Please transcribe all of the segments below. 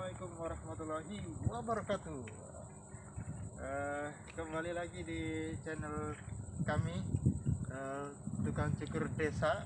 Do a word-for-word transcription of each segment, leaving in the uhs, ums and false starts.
Assalamualaikum warahmatullahi wabarakatuh. uh, Kembali lagi di channel kami, uh, Tukang Cukur Desa.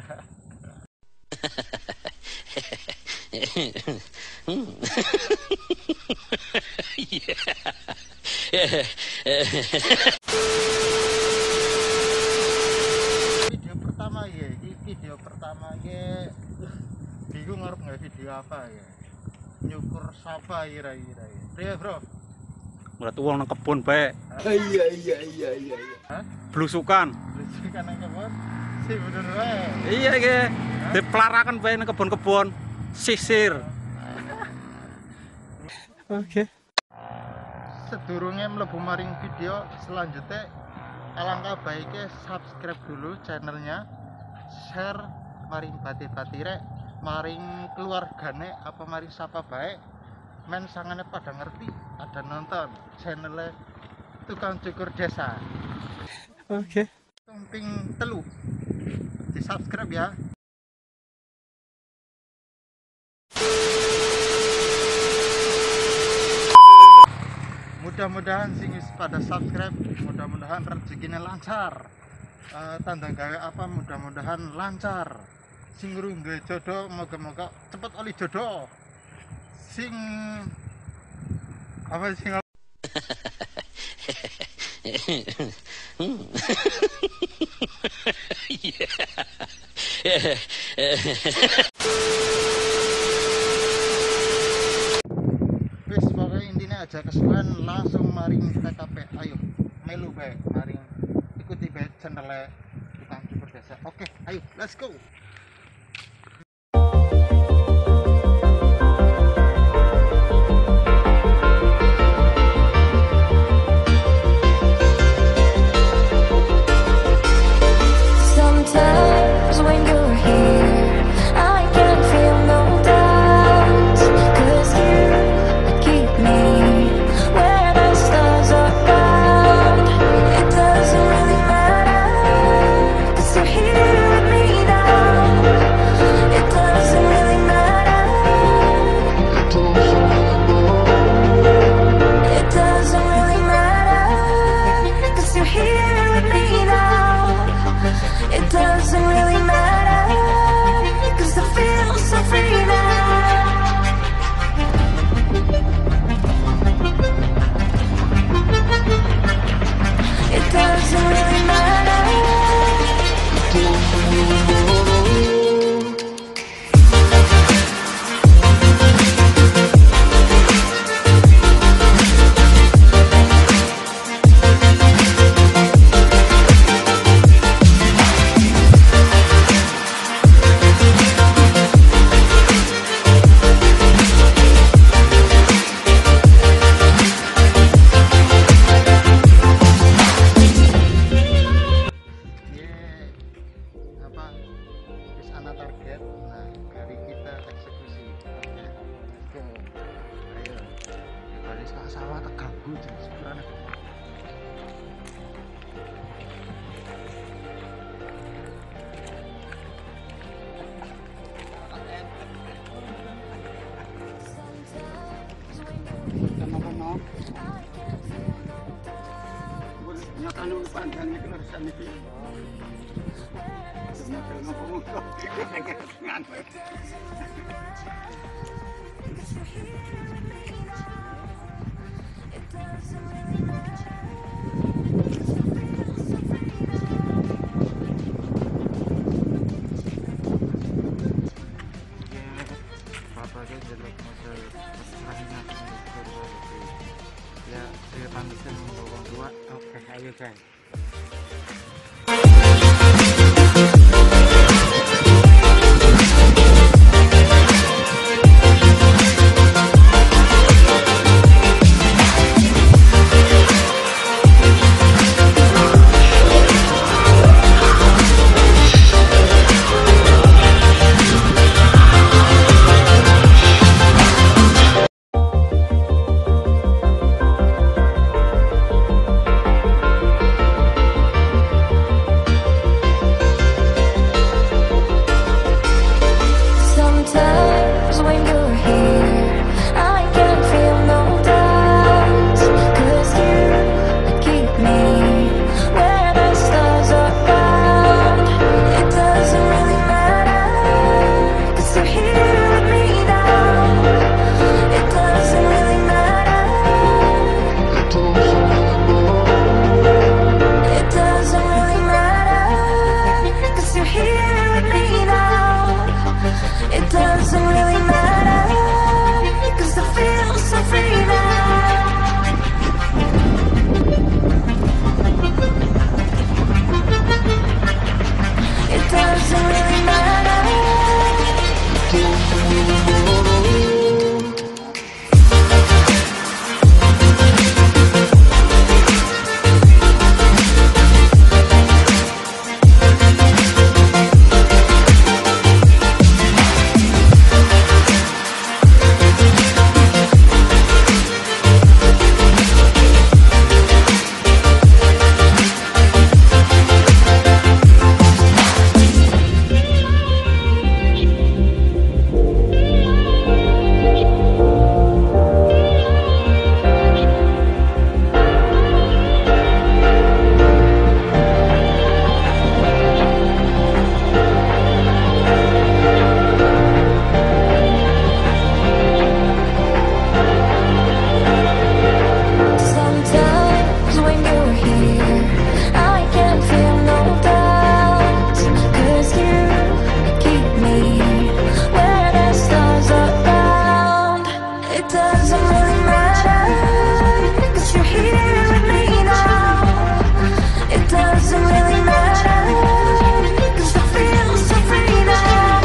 Video pertama ya, ini video pertama ya. Bingung harus nggak video apa ya? Nyukur sapa kira-kira ya. Iya bro. Berarti uang nang kebun bae. Iya iya iya iya. Hah? Blusukan. Blusukan nang kebun. Si bener wae. Iya iki. Diplarakan bae nang kebun-kebun. Sisir. Oke. Sedurunge mlebu maring video selanjutnya, alangkah baiknya subscribe dulu channelnya, share maring bati-bati rek, maring keluargane apa maring sapa baik men sangane pada ngerti ada nonton channelnya Tukang Cukur Desa. Oke. Tumping telu di subscribe ya. Mudah-mudahan sing pada subscribe, mudah-mudahan rezekinya lancar, uh, tanda gawe apa mudah-mudahan lancar. Sing ngrungge jodoh moga-moga cepet oli jodoh. Sing apa sing wis pokoknya intinya aja kesuwen langsung maring T K P. Ayo melu bae maring ikuti bae channel Tukang Cukur Desa. Oke, ayo let's go. Sometimes when you're here, I can feel no doubt, 'cause you keep me where the stars are found. It doesn't really matter, 'cause you're here with me now. It doesn't really matter. It doesn't really matter, 'cause you're here with me now. It doesn't really matter, 'cause I feel so free now. It doesn't really matter. Target, nah hari kita eksekusi. Oke, let's go. Ayo, kali sawah terganggu jadi sebenarnya. Kenapa-kenapa? Nyatanya panjangnya kena sana iki. Bapaknya jelek masuk perahnya ya dia pantesan ngomong dua. Oke ayo guys. It doesn't really matter, 'cause you're here with me now. It doesn't really matter, 'cause I feel so free now.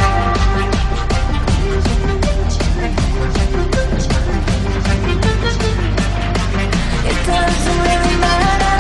It doesn't really matter.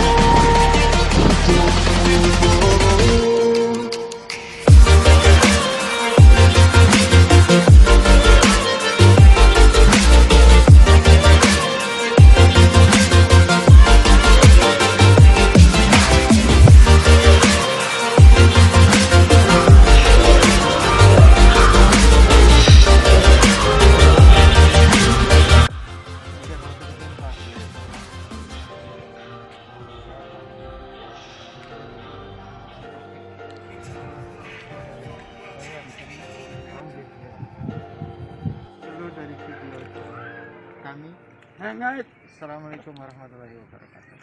Dulu dari video kami. Assalamualaikum warahmatullahi wabarakatuh.